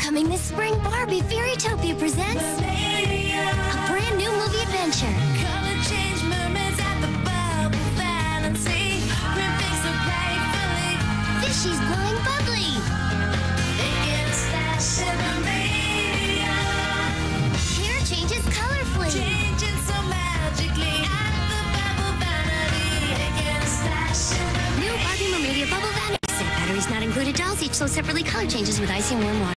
Coming this spring, Barbie Fairytopia presents Mermaidia, a brand new movie adventure. Color change mermaids at the bubble Vanity. Ripping so playfully. Fishies blowing bubbly. They get a stash in Mermaidia. Hair changes colorfully. Changing so magically at the bubble Vanity. They get a stash in Mermaidia. New Barbie Mermaidia Bubble Vanity set. Batteries not included. Dolls each sold separately. Color changes with icy and warm water.